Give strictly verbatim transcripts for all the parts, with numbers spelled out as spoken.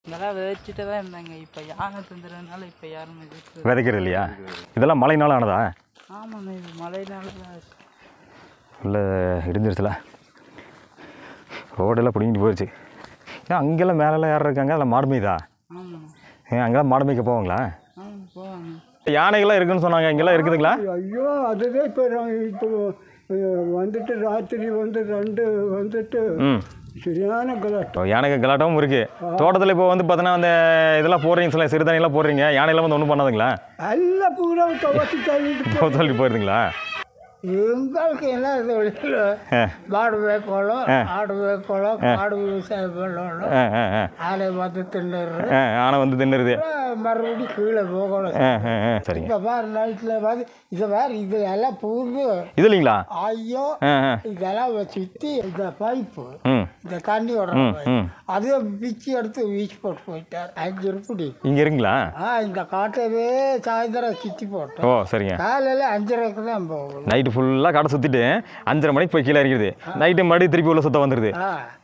இதெல்லாம் விதைச்சிட்டு தான் இருந்தாங்க. இப்போ யானை தந்துடுறதுனால இப்போ யாரும் விதைக்கிறது இல்லையா? இதெல்லாம் மழைனால ஆனதா? ஆமாண்ணா, இது மழைனால தான் இல்லை இடிஞ்சிருச்சுல, ரோடெல்லாம் பிடிங்கிட்டு போயிடுச்சு. ஏன் அங்கெல்லாம் மேலெல்லாம் யார் இருக்காங்க? அதில் மாடு மேய்தா? ஆமாம். ஏன் அங்கெல்லாம் மாடு மேய்க்க போவாங்களா? ஆமாம் போவாங்க. யானைகள்லாம் இருக்குதுன்னு சொன்னாங்க, இங்கெல்லாம் இருக்குதுங்களா? ஐயோ அதுதான் இப்போ இப்போ வந்துட்டு ராத்திரி வந்து ரெண்டு வந்துட்டு சரியான கலாட்டம். யானைக்கு கலாட்டமும் இருக்குது. தோட்டத்தில் இப்போ வந்து பார்த்தீங்கன்னா அந்த இதெல்லாம் போடுறீங்க, சில சிறுதானியெல்லாம் போடுறீங்க, யானையெல்லாம் வந்து ஒன்றும் பண்ணாதுங்களா? எல்லாம் பூரா துவச்சி தள்ளிட்டு தள்ளிட்டு போயிருதுங்களா? எங்களுக்கு என்ன தொழில்? மாடு வேக்கோளம், ஆடு வேக்கோளம், மாடு விவசாயம் பண்ணணும், ஆனை வந்து தின்னுறது, ஆனை வந்து தின்னுறது, மறுபடியும் கீழே போகணும். சரிங்க. இப்போ வேறு நைட்டில் வந்து இதை வேறு இது எல்லாம் பூந்து இது இல்லைங்களா? ஐயோ இதெல்லாம் சுற்றி இந்த பைப்பு இந்த தண்ணி விடுறோம், அதே பிச்சு எடுத்து வீச்சு போட்டு போயிட்டார். அஞ்சு இருப்படி இங்கே இருக்குங்களா? ஆ இந்த காட்டவே சாயந்தரம் சுற்றி போட்டோம். ஓ சரிங்க. காலையில் அஞ்சரைக்கு தான் போகும். நைட்டு ஃபுல்லாக கடை சுற்றிட்டு அஞ்சரை மணிக்கு போய் கீழே இறங்கிடுது. நைட்டு மறுபடியும் திருப்பி உள்ள சுத்த வந்துடுது.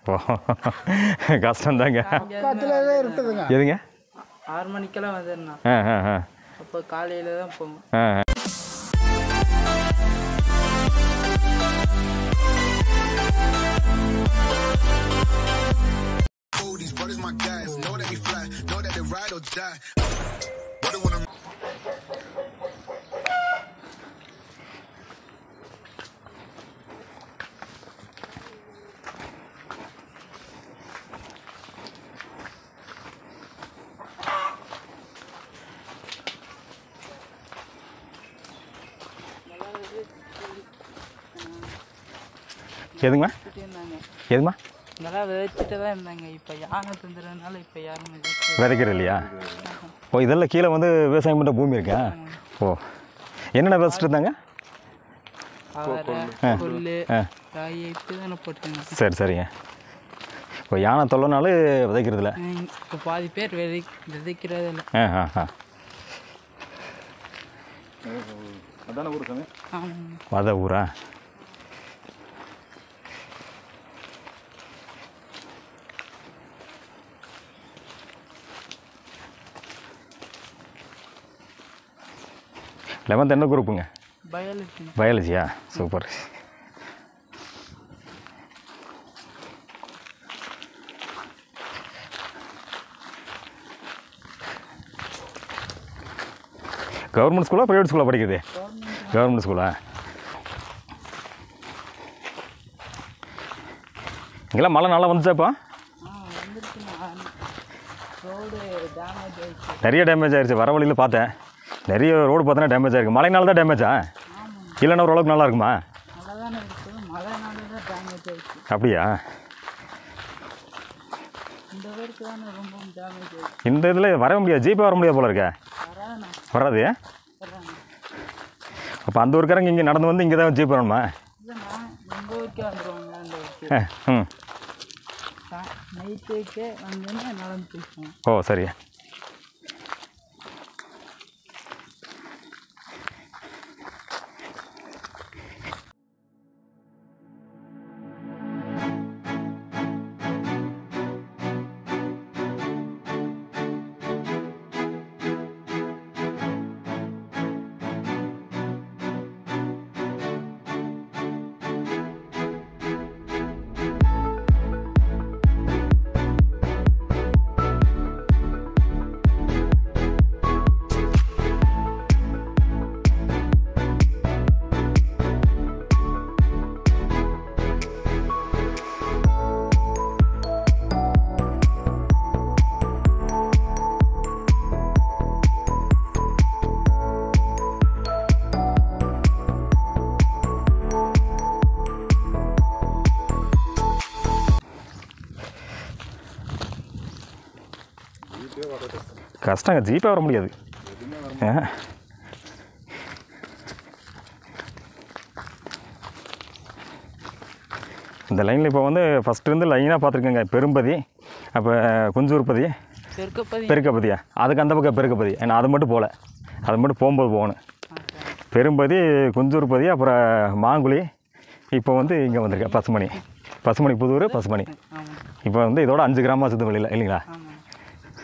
கஷ்டம் தாங்க. பக்கத்தில் தான் இருக்குதுங்க. எதுங்க? ஆறு மணிக்கெல்லாம் வந்துடுண்ணா. ஆ ஆ ஆ அப்போ காலையில் தான் போகும். ஆ எதுங்கம்மா? எதுமா? இதெல்லாம் விதைச்சிட்டு தான் இருந்தாங்க. இப்போ யானை தந்துடுறதுனால இப்போ யாரும் விதைக்கிறது இல்லையா? ஓ இதெல்லாம் கீழே வந்து விவசாயம் பண்ணுற பூமி இருக்கா? ஓ என்னென்ன விதைச்சிட்டு இருந்தாங்க? புல்லு காய் இப்படி தானே போட்டுருங்க. சரி சரிங்க. இப்போ யானை தொல்லைனால விதைக்கிறது இல்லை. இப்போ பாதி பேர் விதை விதைக்கிறது இல்லை. ஆ ஆ ஆ அதான ஊர் சாமி? அத ஊரா? லெவன்த் என்ன குரூப்புங்க? பயாலஜி. பயாலஜியா? சூப்பர். கவர்மெண்ட் ஸ்கூலா ப்ரைவேட் ஸ்கூலாக படிக்குது? கவர்மெண்ட் ஸ்கூலா? இங்கெல்லாம் மழை நல்லா வந்துச்சாப்பா? நிறைய டேமேஜ் ஆயிடுச்சு. வர வழியில் பார்த்தேன், நிறைய ரோடு பார்த்தோன்னா டேமேஜ் ஆகிருக்கு. மழைனால தான் டேமேஜா? இல்லைன்னா ஓரளவுக்கு நல்லா இருக்குமா? அப்படியா? இந்த இதில் வர முடியாது, ஜீப்பே வர முடியாது போல இருக்கா? வராது. அப்போ அந்த ஊருக்காரங்க இங்கே நடந்து வந்து இங்கே தான் ஜீப் வரணுமா? ம் ஓ சரி. கஷ்டங்க, ஜீப்பே வர முடியாது. இந்த லைனில் இப்போ வந்து ஃபஸ்ட்டு இருந்து லைனாக பார்த்துருக்கேங்க. பெரும்பதி, அப்போ குஞ்சூர்பதி, பெருக்கப்பதியா? அதுக்கு அந்த பக்கம் பெருக்கப்பதி. ஏன்னா அது மட்டும் போகல, அது மட்டும் போகும்போது போகணும். பெரும்பதி, குஞ்சூர்பதி, அப்புறம் மாங்குழி, இப்போ வந்து இங்கே வந்திருக்கேன் பசுமணி. பசுமணி புதூர், பசுமணி. இப்போ வந்து இதோட அஞ்சு கிராமம் சுற்று வழியில் இல்லைங்களா?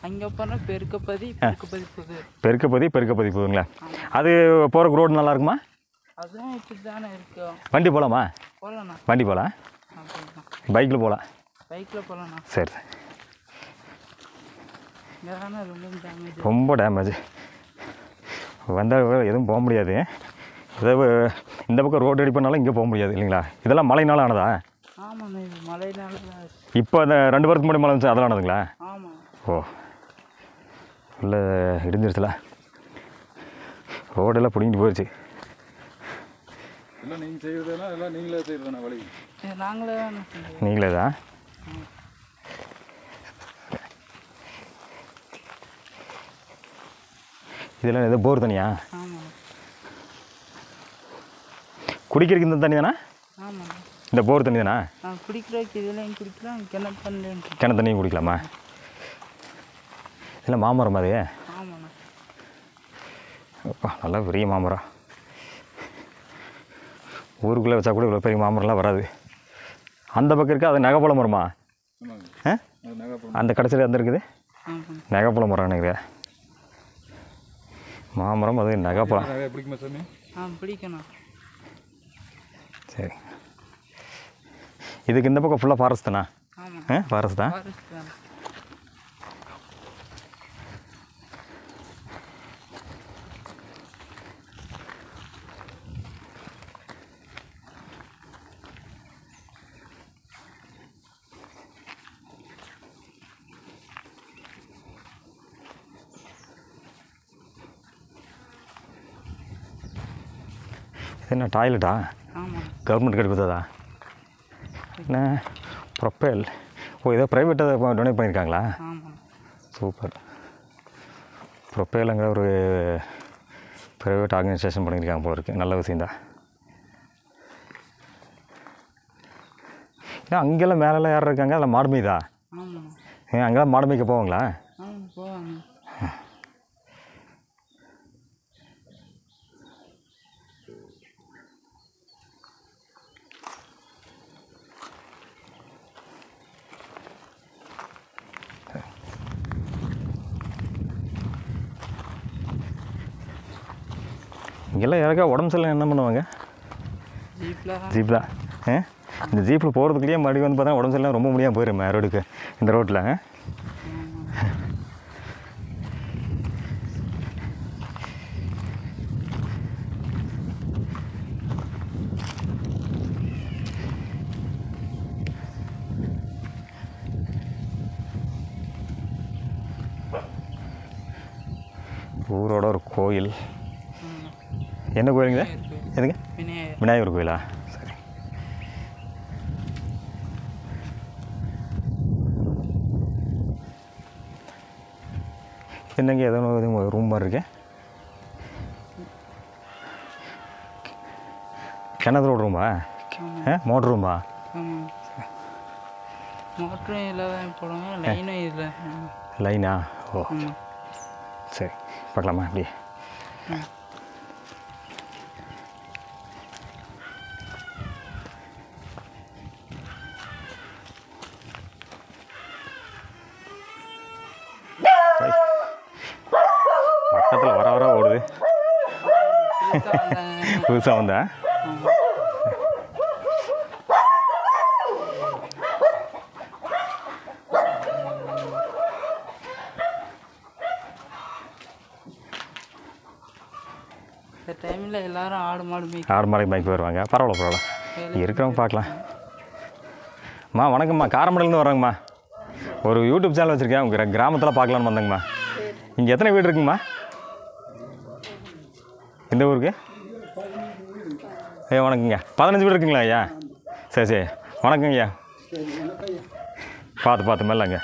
அங்கே போனால் பெருக்கப்பதி பெருக்கப்பதி புது பெருக்கப்பதி பெருக்கப்பதி புதுங்களா? அது போகிறக்கு ரோடு நல்லா இருக்குமா? அதுவும் இப்படி தானே இருக்கும். வண்டி போகலாமா? போகலாண்ணா. வண்டி போகலாம், பைக்கில் போகலாம். பைக்கில் போகலாண்ணா. சரி. இங்கே தானே ரொம்ப டேமேஜ். ரொம்ப டேமேஜ் வந்தால் எதுவும் போக முடியாது. ஏதாவது இந்த பக்கம் ரோடு ரெடி பண்ணாலும் இங்கே போக முடியாது இல்லைங்களா? இதெல்லாம் மழைனால ஆனதா? ஆமாண்ணா, இது மழைனால தான். இப்போ அந்த ரெண்டு வாரத்துக்கு முன்னாடி மழை வந்துச்சு, அதெல்லாம் ஆனதுங்களா? ஆமாம். ஓ, இல்லை இடிஞ்சிருச்சுல, ரோடெல்லாம் பிடிங்கிட்டு போயிடுச்சு. எல்லாம் நீங்கள் செய்கிறதுனா எல்லாம் நீங்களே செய்கிறதுண்ணா வழி? நாங்களே தான். நீங்களே தான்? இதெல்லாம் எதோ போர் தண்ணியா? ஆமாம். குடிக்கிறதுக்கு இந்த தண்ணி தானே? ஆமாம். இந்த போர் தண்ணி தானே? நான் குடிக்கிறதுக்கு இதெல்லாம் குடிக்கலாம், கிணறு தண்ணி கிணறு தண்ணியும் குடிக்கலாமா? இல்லை மாமரம் அது? ஆமாண்ணா. அப்பா நல்லா பெரிய மாமரம். ஊருக்குள்ளே வச்சா கூட இவ்வளோ பெரிய மாமரம்லாம் வராது. அந்த பக்கம் இருக்குது அது நகைப்பழ மரமா? ஆ, அந்த கடைசியில் வந்து இருக்குது நகைப்பழ மரம். எனக்கு மாமரம் அது நகைப்பழம் பிடிக்குமா சாமி? ஆ, பிடிக்கணும். சரி. இதுக்கு இந்த பக்கம் ஃபுல்லாக ஃபாரஸ்ட் தானா? ஆமாம். ஆ, ஃபாரஸ்ட் தான். ஃபாரஸ்ட் தான். என்ன டாய்லெட்டா? ஆமாம். கவர்மெண்ட் கட்டி கொடுத்ததா? என்ன ப்ரொப்பேல்? ஓ, ஏதோ ப்ரைவேட்டாக டொனேட் பண்ணியிருக்காங்களா? ஆமாம். சூப்பர். ப்ரொப்பேலுங்கிற ஒரு ப்ரைவேட் ஆர்கனைசேஷன் பண்ணியிருக்காங்க போல இருக்குது. நல்ல விஷயந்தான். ஏன் அங்கெல்லாம் மேலெல்லாம் யார் இருக்காங்க? அதில் மாடு மேய்தா? ஆமாம். ஏன் அங்கெல்லாம் மாடு மேய்க்க போவாங்களா? ஆமாம், போவாங்க. இங்கெல்லாம் யாருக்கா உடம்பு சரியில்லை என்ன பண்ணுவாங்க? ஜீப்பில் ஜீப்பில். ஆ, இந்த ஜீப்பில் போகிறதுக்குள்ளேயே மறுபடியும் வந்து பார்த்தா உடம்பு சரியில்லை ரொம்ப முடியாமல் போயிடுமே ரோடுக்கு, இந்த ரோட்டில். ஊரோட ஒரு கோயில். என்ன கோயிலுங்க? எதுங்க? விநாயகர். விநாயகர் கோயிலா? சரி. என்னங்க ஏதோ ரூம் மாதிரி இருக்கு? கிணத்தோட ரூமா? ஆ, மோட்ரு ரூமா? ஆமாம். மோட்டரும் இதில் தான் போடுவாங்க, லைனும் இதில். லைனா? ஓ, ஆமாம். சரி. பார்க்கலாமா அப்படியே? பக்கத்தில் வர வர ஓடுது. புதுசாக வந்தா? இந்த டைமில் எல்லாரும் ஆடு மாடு மேய்க்க ஆடு மாடு பைக் வருவாங்க. பரவாயில்ல பரவாயில்ல, இருக்கிறவங்க பார்க்கலாம். அம்மா வணக்கம்மா, காரமடையிலேருந்து வர்றேங்கம்மா. ஒரு யூடியூப் சேனல் வச்சுருக்கேன், உங்கள் கிராமத்தில் பார்க்கலான்னு வந்தேங்கம்மா. இங்கே எத்தனை வீடு இருக்குங்கம்மா இந்த ஊருக்கு? ஐயா வணக்கங்க. பதினஞ்சு வீடு இருக்குங்களா ஐயா? சரி சரி, வணக்கங்க ஐயா. பார்த்து பார்த்து மேலங்க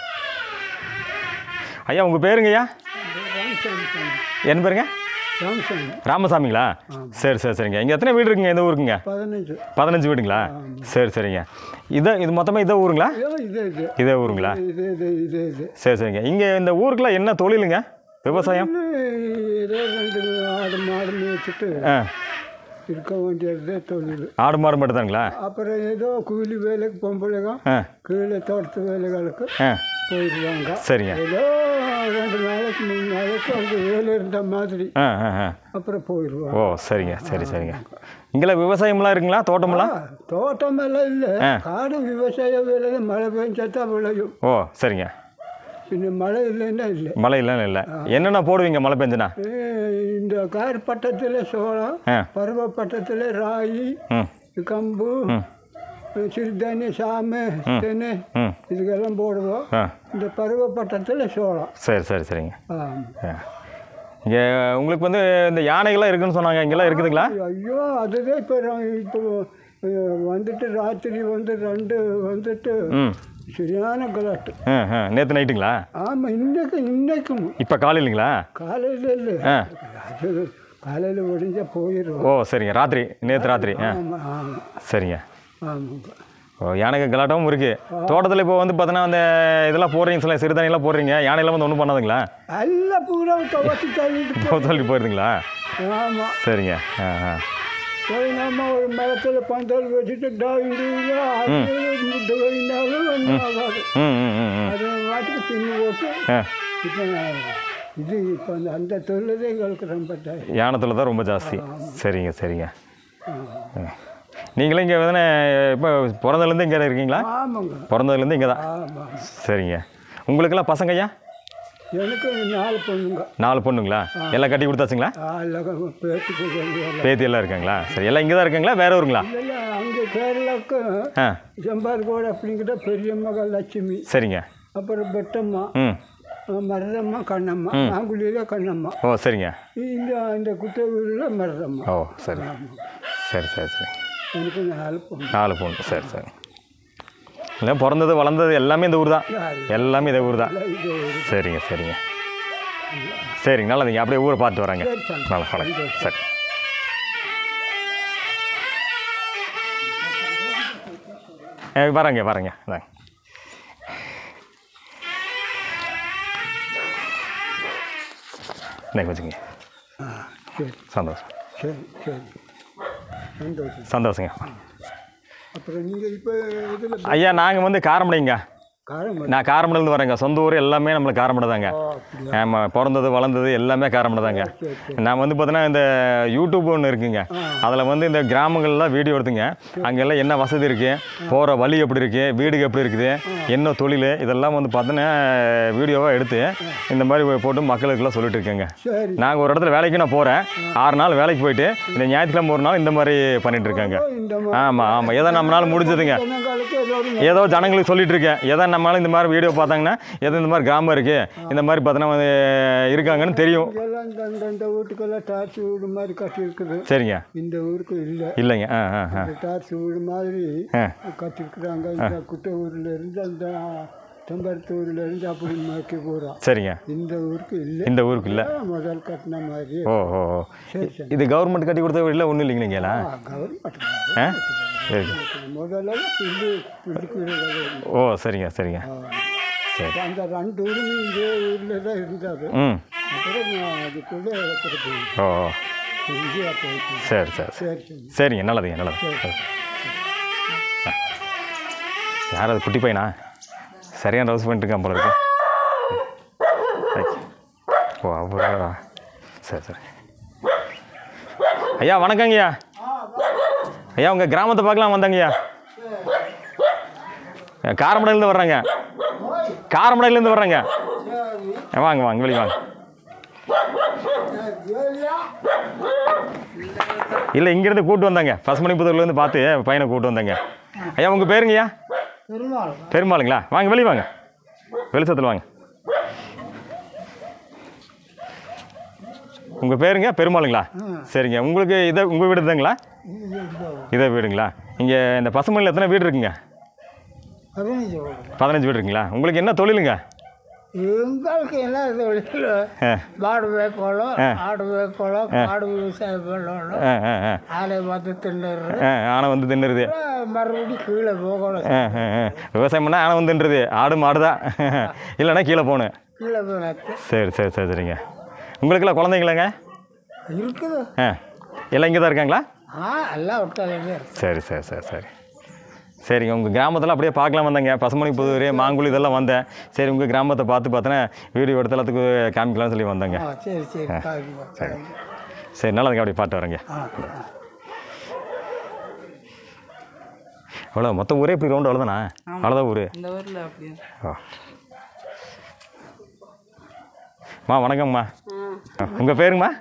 ஐயா. உங்கள் பேருங்க ஐயா? என்ன பேருங்க? ராமசாமிங்களா? சரி சரி சரிங்க. இங்கே எத்தனை வீடு இருக்குங்க இந்த ஊருக்குங்க? பதினஞ்சு. பதினஞ்சு வீடுங்களா? சரி சரிங்க. இதை இது மொத்தமாக இதே ஊருங்களா? இதே ஊருங்களா? சரி சரிங்க. இங்கே இந்த ஊருக்குலாம் என்ன தொழிலுங்க? விவசாயம்? ஆடு மாடு மேய்ச்சிட்டு ஆ, இருக்க வேண்டியது தொழில். ஆடு மாடு மட்டும் தானுங்களா? அப்புறம் ஏதோ கூலி வேலைக்கு பொம்பளைங்க கீழே தோட்டத்து வேலைகளுக்கு போயிடுவாங்க. சரிங்க. ஏதோ ரெண்டு நாளைக்கு மூணு நாளைக்கு அங்கே வேலை இருந்த மாதிரி அப்புறம் போயிடுவாங்க. ஓ சரிங்க சரி சரிங்க. இங்கெல்லாம் விவசாயம்லாம் இருக்குங்களா? தோட்டமெல்லாம்? தோட்டமெல்லாம் இல்லை, காடு விவசாய வேலை தான். மழை பெஞ்சா தான் விளையும். ஓ சரிங்க. இந்த மழை இல்லைன்னா இல்லை. மழை இல்லைன்னு இல்லை. என்னென்ன போடுவீங்க மழை பெஞ்சுனா? இந்த கார் பட்டத்தில் சோளம், பருவ பட்டத்தில் ராகி, கம்பு, சிறுதானிய, சாமை, தென்னை இதுக்கெல்லாம் போடுவோம். இந்த பருவ பட்டத்தில் சோளம். சரி சரி சரிங்க. இங்கே உங்களுக்கு வந்து இந்த யானைகள்லாம் இருக்குன்னு சொன்னாங்க, இங்கெல்லாம் இருக்குதுங்களா? ஐயோ அதுதான் இப்போ இப்போ வந்துட்டு ராத்திரி வந்து ரெண்டு வந்துட்டு சரியான கலாட்டு. நேற்று நைட்டுங்களா? ஆமாம், இன்னைக்கு இன்னைக்கும். இப்போ காலையிலங்களா? காலையில் இல்லை, அது காலையில் ஒடிஞ்சா போயிடும். ஓ சரிங்க. ராத்திரி, நேற்று ராத்திரி. ஆமாம் ஆமாம் சரிங்க. ஆமாங்க. ஓ யானைக்கு கலாட்டமும் இருக்குது. தோட்டத்தில் இப்போ வந்து பார்த்தோன்னா அந்த இதெல்லாம் போடுறீங்க, சில சிறுதானியெல்லாம் போடுறீங்க, யானையெல்லாம் வந்து ஒன்றும் பண்ணாதுங்களா? எல்லாம் பூரா துவச்சி தள்ளிட்டு சொல்லிட்டு போயிருதுங்களா? ஆமாம் சரிங்க. ஆ ஆ போய் நம்ம ஒரு மரத்தில் பந்தல் வச்சுட்டு டாவிண்டு முட்டை வைனாலும் ஒன்றும் ஆகாது. அது வாட்டுக்கு தின்னு போட்டு இப்போ இது இப்போ அந்த அந்த தொழில் தான் எங்களுக்கு ரொம்ப யானை தொழில் தான் ரொம்ப ஜாஸ்தி. சரிங்க சரிங்க. நீங்களும் இங்கே வந்து இப்போ பிறந்ததுலேருந்து இங்கே இருக்கீங்களா? ஆமாங்க, பிறந்ததுலேருந்து இங்கே தான். ஆமாம். சரிங்க. உங்களுக்கெல்லாம் பசங்க ஐயா? எனக்கு நாலு பொண்ணுங்க. நாலு பொண்ணுங்களா? எல்லாம் கட்டி கொடுத்தாச்சுங்களா? பேத்தி எல்லாம் இருக்காங்களா? சரி, எல்லாம் இங்கே தான் இருக்காங்களா, வேற ஊருங்களா? இல்லை, அங்கே கேரளாவுக்கு செம்பார்கோடு அப்படிங்கிட்ட பெரிய மகள் லட்சுமி. சரிங்க. அப்புறம் பெட்டம்மா, ம் மருதம்மா, கண்ணம்மா, மாங்குழியில் கண்ணம்மா. ஓ சரிங்க. இந்த இந்த குத்தவூரில் மருதம்மா. ஓ சரி சரி சரி சரி. எனக்கு நாலு பொண்ணு. நாலு பொண்ணு. சரி சரி. இல்லை, பிறந்தது வளர்ந்தது எல்லாமே இந்த ஊர் தான்? எல்லாமே இந்த ஊர் தான். சரிங்க சரிங்க சரிங்க. நல்லதுங்க. அப்படியே ஊரை பார்த்து வராங்க. நல்லா வணக்கம். சரி. வரேங்க வரேங்க. வாங்க. இன்னைக்கு வச்சுங்க. சந்தோஷம். சரி சரி சந்தோஷம் சந்தோஷங்க. அப்புறம் நீங்கள் இப்போ இதில் ஐயா நாங்கள் வந்து காரமடைங்க. காரமடை. நான் காரமடையிலேருந்து வரேங்க. சொந்த ஊர் எல்லாமே நம்மளுக்கு காரமடை தாங்க. ஆமாம், பிறந்தது வளர்ந்தது எல்லாமே காரமடை தாங்க. நான் வந்து பார்த்தீங்கன்னா இந்த யூடியூப் ஒன்று இருக்குங்க, அதில் வந்து இந்த கிராமங்கள்லாம் வீடியோ எடுத்துங்க. அங்கெல்லாம் என்ன வசதி இருக்குது, போகிற வழி எப்படி இருக்குது, வீடுக்கு எப்படி இருக்குது, என்ன தொழில், இதெல்லாம் வந்து பார்த்தீங்கன்னா வீடியோவாக எடுத்து இந்த மாதிரி போட்டு மக்களுக்கெல்லாம் சொல்லிட்டு இருக்கேங்க. நாங்கள் ஒரு இடத்துல வேலைக்கு நான் போகிறேன், ஆறு நாள் வேலைக்கு போயிட்டு இந்த ஞாயிற்றுக்கிழமை ஒரு நாள் இந்த மாதிரி பண்ணிட்டு இருக்காங்க. ஆமாம் ஆமாம். எதோ நம்மளால் முடிஞ்சதுங்க, ஏதோ ஜனங்களுக்கு சொல்லிட்டு இருக்கேன். எதோ நம்மளால இந்த மாதிரி வீடியோ பார்த்தாங்கன்னா எதோ இந்த மாதிரி கிராமம் இருக்குது, இந்த மாதிரி பார்த்தோன்னா இருக்காங்கன்னு தெரியும். இந்த வீட்டுக்கெல்லாம் டார்ச் வீடு மாதிரி கட்டி இருக்குது. சரிங்க. இந்த ஊருக்கு இல்லை இல்லைங்க. ஆ ஆ ஆ டார்ச் வீடு மாதிரி கட்டிருக்குறாங்க. இந்த குட்டை ஊரில் இருந்து அந்த செம்பருத்தூரில் இருந்து அப்படி மாக்கி போகிறோம். சரிங்க. இந்த ஊருக்கு இல்லை. இந்த ஊருக்கு இல்லை. முதல் கட்டின மாதிரி. ஓ ஓ ஓ. இது கவர்மெண்ட் கட்டி கொடுத்த வீடு இல்லை, ஒன்றும் இல்லைங்களா? கவர்மெண்ட் ஆ முதல்ல பில்லு ஓ சரிங்க சரிங்க. சரி. அந்த ரெண்டு ஊருமே இதே ஊரில் தான் இருந்தாரு. ம். அப்புறம் அதுக்குள்ளே ஓ இந்தியா போயிட்டு. சரி சரி சரி சரிங்க. நல்லதுங்க நல்லது. யார் அது, குட்டி பையனா? சரியான ரவுஸ் பண்ணிட்டு இருக்கான் போல இருக்கு. ஓ அப்புறம் சரி சரி. ஐயா வணக்கங்கய்யா. ஐயா உங்கள் கிராமத்தை பார்க்கலாம் வந்தாங்கய்யா. காரமடையிலேருந்து வர்றாங்க. காரமடையிலேருந்து வர்றாங்க. வாங்க வாங்க, வெளியே வாங்க. இல்லை, இங்கேருந்து கூப்பிட்டு வந்தாங்க, பசுமணிப்புத்தூர்லேருந்து பார்த்து பையனை கூப்பிட்டு வந்தாங்க. ஐயா உங்கள் பேருங்கய்யா? பெருமாள். பெருமாளுங்களா? வாங்க வெளியே வாங்க, வெளிச்சத்தில் வாங்க. உங்கள் பேருங்க? பெருமாளுங்களா? சரிங்க. உங்களுக்கு இதை உங்கள் வீடு தாங்களா? இதே வீடுங்களா? இங்கே இந்த பசுமணியில் எத்தனை வீடு இருக்குங்க? பதினஞ்சு வீடு இருக்குங்களா? உங்களுக்கு என்ன தொழிலுங்க? எங்களுக்கு என்ன தொழில்? மாடு வேக்கோளம், ஆடு வேக்கோளம், ஆடு விவசாயம் பண்ணணும், ஆலை பார்த்து தின்னுறது. ஆனை வந்து தின்னுறது, மறுபடியும் கீழே போகணும். விவசாயம் பண்ணால் ஆனை வந்து தின்னுறது, ஆடு மாடு தான், இல்லைன்னா கீழே போகணும். கீழே போன. சரி சரி சரி சரிங்க. உங்களுக்கெல்லாம் குழந்தைங்களாங்க? இருக்குது. ஆ எல்லாம் இங்கே தான் இருக்காங்களா? ஆ எல்லாம் விட்டாலே சரி சரி சரி சரி சரிங்க. உங்கள் கிராமத்தில் அப்படியே பார்க்கலாம் வந்தேங்க. பசுமணி புதூர் மாங்குழி இதெல்லாம் வந்தேன். சரி உங்கள் கிராமத்தை பார்த்து பார்த்தோன்னா வீடியோ எடுத்து எல்லாத்துக்கு காமிக்கலாம்னு சொல்லி வந்தேங்க. சரி சரி சரி சரி நல்லதுங்க. அப்படி பாட்டு வரேங்க. அவ்வளோ மொத்தம் ஊரே இப்படி ரவுண்டு அவ்வளோதானா? அவ்வளோதான் ஊர் இந்த ஊரில் அப்படி. ஓ மா வணக்கம்மா. உங்கள் பேருங்கம்மா?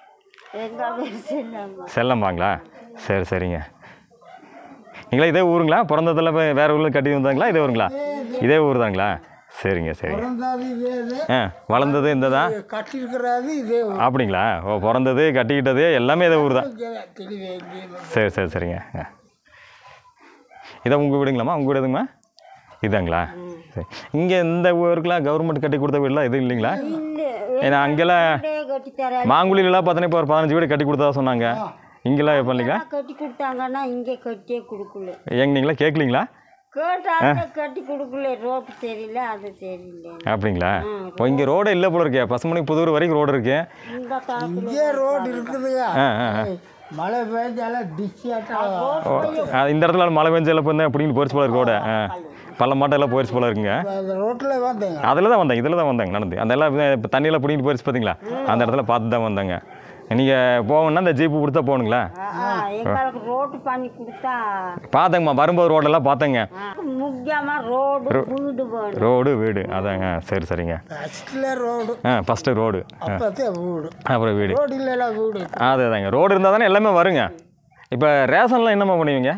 செல்லம்மாங்களா? சரி சரிங்க. நீங்களா இதே ஊருங்களா? பிறந்ததில் போய் வேறு ஊரில் கட்டி வந்தாங்களா? இதே ஊருங்களா? இதே ஊர் தாங்களா? சரிங்க சரிங்க. ஆ வளர்ந்தது இந்த தான் கட்டிருக்கிறாரு இதே அப்படிங்களா? ஓ பிறந்தது கட்டிக்கிட்டது எல்லாமே இதே ஊர் தான். சரி சரி சரிங்க. இதான் உங்கள் வீடுங்களாம்மா? உங்கள் வீடு எதுங்கம்மா? இதாங்களா? சரி. இங்கே இந்த ஊருக்குலாம் கவர்மெண்ட் கட்டி கொடுத்த வீடுலாம் எதுவும் இல்லைங்களா? ஏன்னா அங்கெல்லாம் மாங்குழிலாம் பார்த்தோன்னா இப்போ ஒரு பதினஞ்சு வீடு கட்டி கொடுத்தா சொன்னாங்க. இங்கெல்லாம் எப்போ இல்லைங்களா? கட்டி கொடுத்தாங்கன்னா இங்கே கட்டியே கொடுக்கல. எங்க நீங்களா கேட்கலீங்களா? கேட்டாங்க கட்டி கொடுக்கல. ரோடு தெரியல, அது தெரியல. அப்படிங்களா? இப்போ இங்கே ரோடு இல்லை போல இருக்கே. பசுமணி புதூர் வரைக்கும் ரோடு இருக்கு. இங்கே ரோடு இருக்குதுங்க. ஆ ஆ மழை பெஞ்சாலும் டிஸ்ஸாட்டம் இந்த இடத்துல மழை பெஞ்சால இப்போ அப்படின்னு போயிடுச்சு போல இருக்கு ரோட. பள்ள மாட்டம் எல்லாம் போயிடுச்சு போல இருக்குங்க. ரோட்டில் வந்தேங்க. அதில் தான் வந்தேன். இதில் தான் வந்தாங்க நடந்து. அந்த எல்லாம் இப்போ தண்ணியெல்லாம் பிடிங்கிட்டு போயிடுச்சு பார்த்தீங்களா? அந்த இடத்துல பார்த்து தான் வந்தாங்க. நீங்கள் போகணுன்னா இந்த ஜீப்பு கொடுத்தா போகணுங்களா? எங்களுக்கு ரோடு பண்ணி கொடுத்தா பார்த்தேங்கம்மா. வரும்போது ரோடெல்லாம் பார்த்தேங்க. முக்கியமாக ரோடு வீடு வேணும். ரோடு வீடு அதாங்க. சரி சரிங்க. ஃபஸ்ட்டில் ரோடு. ஆ ஃபஸ்ட்டு ரோடு வீடு அப்புறம் வீடு. ரோடு இல்லைல்ல வீடு. அதே தாங்க. ரோடு இருந்தால் தானே எல்லாமே வருங்க. இப்போ ரேஷன்லாம் என்னம்மா பண்ணுவீங்க?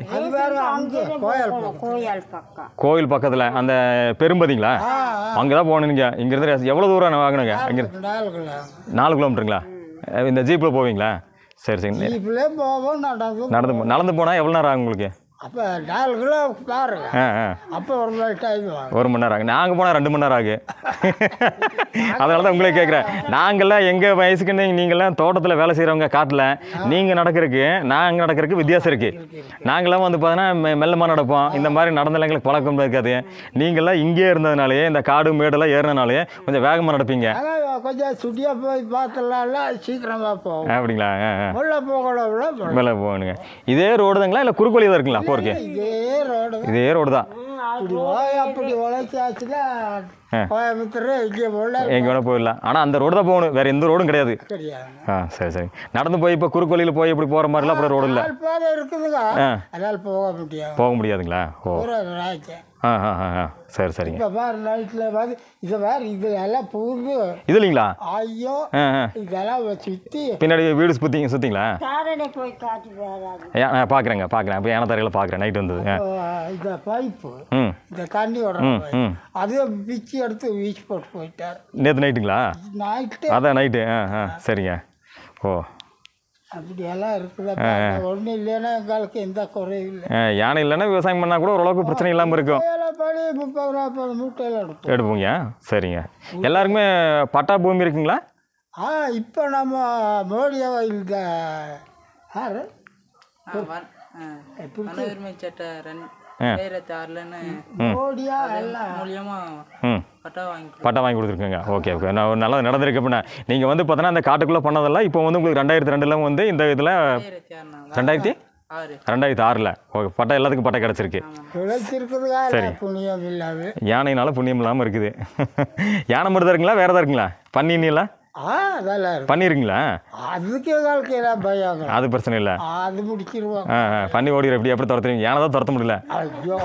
கோயில் பக்கம் கோயில் பக்கத்தில் அந்த பெரும்பதிங்களா? அங்கே தான் போகணுங்க. இங்கேருந்து ரேஷன் எவ்வளோ தூரம் வாங்கினுங்க? அங்கே நாலு கிலோமீட்டருங்களா? இந்த ஜீப்பில் போவீங்களா? சரி சரி. நடந்து நடந்து நடந்து போனால் எவ்வளோ நேரம் ஆகும் உங்களுக்கு? அப்போ நாலு கிலோ பாருங்க. ஆ ஆ அப்போ ஒரு மணி டைம் ஒரு மணி நேரம் ஆகும். நாங்கள் போனால் ரெண்டு மணி நேரம் ஆகும். அதனால தான் உங்களே கேட்குறேன். நாங்கள்லாம் எங்கள் வயசுக்கு நீங்கள்லாம் தோட்டத்தில் வேலை செய்கிறவங்க காட்டில் நீங்கள் நடக்கிறதுக்கு நாங்கள் நடக்கிறதுக்கு வித்தியாசம் இருக்குது. நாங்களாம் வந்து பார்த்தோன்னா மெல்லமாக நடப்போம். இந்த மாதிரி நடந்தாலும் எங்களுக்கு பழக்கம் இருக்காது. நீங்கள்லாம் இங்கே இருந்ததுனாலே இந்த காடு மேடெல்லாம் ஏறினாலே கொஞ்சம் வேகமாக நடப்பீங்க. கொஞ்சம் சுட்டியாக போய் பார்த்துலாம்ல சீக்கிரமாக போகும். அப்படிங்களா? உள்ள போகணும். மேலே போகணுங்க. இதே ரோடு தாங்களா இல்லை குறுக்கோலி தான் இருக்குங்களா? போருக்கு இதே ரோடு. இதே ரோடு தான். அப்படி உழைச்சாச்சுன்னா கோயம்புத்தூர் இங்கே போகல எங்கே வேணால் போயிடலாம். ஆனால் அந்த ரோடு தான் போகணும். வேறு எந்த ரோடும் கிடையாது. கிடையாது. ஆ சரி சரி. நடந்து போய் இப்போ குறுக்கோலியில் போய் இப்படி போகிற மாதிரிலாம் அப்புறம் ரோடு இல்லை. பாதை இருக்குதுங்க. அதனால் போக முடியாது. போக முடியாதுங்களா? ஓ ஆ ஆ ஆ ஆ சரி சரிங்க. இப்போ வேறு நைட்டில் வந்து இதை வேறு இது எல்லாம் புது இது இல்லைங்களா? ஐயோ ஆ ஆ இதெல்லாம் சுற்றி பின்னாடி வீடு சுற்றிங்க சுற்றிங்களா? தாரனை போய் காட்டி வராது. பார்க்குறேங்க பார்க்குறேன். அப்போ ஏன தரையில் பார்க்குறேன். நைட்டு வந்தது. இந்த பைப்பு ம் இந்த தண்ணி விடுற ம் அதே பிச்சு எடுத்து வீச்சு போட்டு போயிட்டார். நேற்று நைட்டுங்களா? நைட்டு அதான் நைட்டு. ஆ ஆ சரிங்க. ஓ அப்படியெல்லாம் இருக்குதா? ஒன்றும் இல்லைன்னா எங்களுக்கு எந்த குறையும் இல்லை. யானை இல்லைன்னா விவசாயம் பண்ணால் கூட ஓரளவுக்கு பிரச்சனை இல்லாமல் இருக்கும். படி முப்பது நாற்பது மூட்டையில் எடுப்போம். எடுப்போங்க. சரிங்க. எல்லாருக்குமே பட்டா பூமி இருக்குங்களா? ஆ இப்போ நம்ம மோடியை இந்த யார் உரிமை சட்டம் ரெண்டாயிரத்தி ஆறுலன்னு மோடியா எல்லாம் மூலியமா ம் பட்டா வாங்கி பட்டா வாங்கி கொடுத்துருக்கேங்க. Okay okay. நான் ஒரு நல்லது நடந்திருக்கு. அப்படின்னா நீங்கள் வந்து பார்த்தோன்னா அந்த காட்டுக்குள்ளே பண்ணதெல்லாம் இப்போ வந்து உங்களுக்கு ரெண்டாயிரத்தி ரெண்டில் வந்து இந்த இதில் ரெண்டாயிரத்தி ஆறு ரெண்டாயிரத்தி ஆறில் ஓகே பட்டா எல்லாத்துக்கும் பட்டா கிடச்சிருக்கு. சரி. புண்ணியம் இல்லாமல் யானைனால புண்ணியம் இல்லாமல் இருக்குது. யானை மட்டும் தான் இருக்குங்களா? வேறு தான் இருக்குங்களா? பன்னினீங்களா? ஆ அதெல்லாம் பண்ணிருக்கீங்களா? அதுக்கு வாழ்க்கையெல்லாம் பயம். அது பிரச்சனை இல்லை. அது முடிச்சிருவோம். ஆ ஆ பண்ணி ஓடிடுற எப்படி எப்படி துரத்துறீங்க? யானை தான் துரத்த முடியல. ஐயோ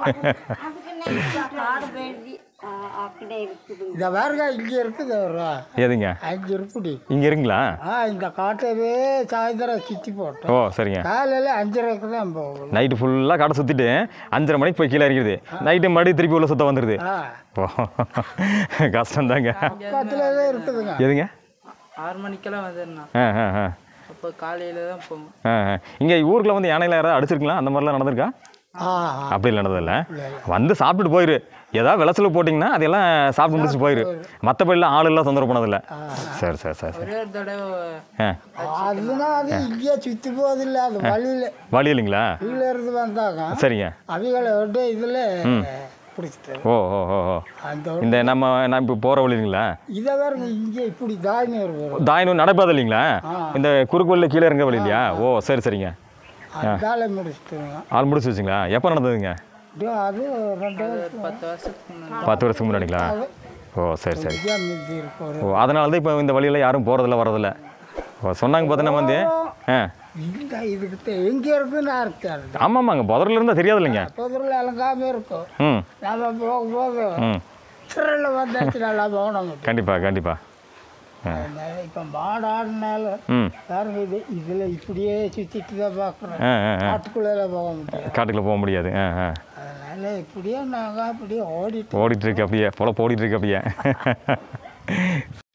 காடு வேண்டி அக்கடே இருக்குது. இந்த வேறுங்க இங்கே இருக்குது ஒரு எதுங்க? அஞ்சு இருப்புடி இங்கே இருக்குங்களா? ஆ இந்த காட்டவே சாயந்தரம் சுற்றி போட்டோம். ஓ சரிங்க. காலையில் அஞ்சரைக்கு தான் போகும். நைட்டு ஃபுல்லாக காட்டை சுற்றிட்டு அஞ்சரை மணிக்கு போய் கீழே இறங்கிடுது. நைட்டு மறுபடியும் திருப்பி உள்ள சுத்த வந்துடுது. ஆ ஓ கஷ்டம்தாங்க. பக்கத்தில் தான் இருக்குதுங்க. எதுங்க? ஆறு மணிக்கெல்லாம் வந்துடுண்ணா. ஆ ஆ ஆ அப்போ காலையில் தான் போகும். ஆ ஆ இங்கே ஊருக்குள்ள வந்து யானையில் யாராவது அடிச்சிருக்கலாம்? அந்த மாதிரிலாம் நடந்திருக்கா? ஆ அப்படி நடந்ததில்ல. வந்து சாப்பிட்டுட்டு போயிரு. ஏதாவது விளச்சல் போட்டிங்கன்னா அதெல்லாம் சாப்பிட்டு முடிச்சுட்டு போயிரு. மற்றபடிலாம் ஆளுலாம் தொந்தரவு பண்ணதில்லை. சரி சரி சரி சரி. ஒரே ஒரு தடவை ஆ அதுனா அது இங்கே சுற்றி போவதில்லை. அது வழியில் வழி இல்லைங்களா? கீழே இருந்து வந்தாங்க. சரிங்க. அவைகளை விட்டு இதில் பிடிச்சிட்டேன். ஓ ஓ ஓ ஓ அந்த இந்த நம்ம நான் இப்போ போகிற வழிங்களா இதை வேறுங்க இங்கே இப்படி தாய்னு வரும். தாயினும் நடப்பாது இல்லைங்களா இந்த குறுக்கு வழியில் கீழே இறங்க வழி இல்லையா? ஓ சரி சரிங்க. அதால முடிச்சிட்டுங்க. ஆள் முடிச்சு வச்சுங்களா? எப்போ நடந்ததுங்க? அது ரெண்டாயிரத்தி பத்து வருஷத்துக்கு முன்னாடி பத்து வருஷத்துக்கு முன்னாடிங்களா? ஓ சரி சரி. மீதி இருக்கும். ஓ அதனால தான் இப்போ இந்த வழியில் யாரும் போகிறதில்ல வரதில்ல. ஓ சொன்னாங்க பார்த்தீங்கன்னா வந்து ஆ இந்த இதுக்கு எங்கே இருக்குன்னு யாருக்கு ஆமாம் ஆமாங்க புதரில் இருந்தால் தெரியாது இல்லைங்க. புதரில் இலங்காமல் இருக்கும். ம் நம்ம போகும்போது ம் சிறையில் வந்தாச்சு நல்லா போகணும். கண்டிப்பாக கண்டிப்பாக. இப்போ மாடு ஆடினால ம் பாருங்க இது இதில் இப்படியே சுற்றிட்டு தான் பார்க்குறோம். ஆ ஆ ஆ காட்டுக்குள்ளே போக முடியாது. காட்டுக்குள்ளே போக முடியாது. ஆ ஆ அதனால் இப்படியே நாங்கள் அப்படியே ஓடிட்டு ஓடிட்டு இருக்கு அப்படியே பொழப்பு ஓடிட்டு இருக்கு அப்படியே.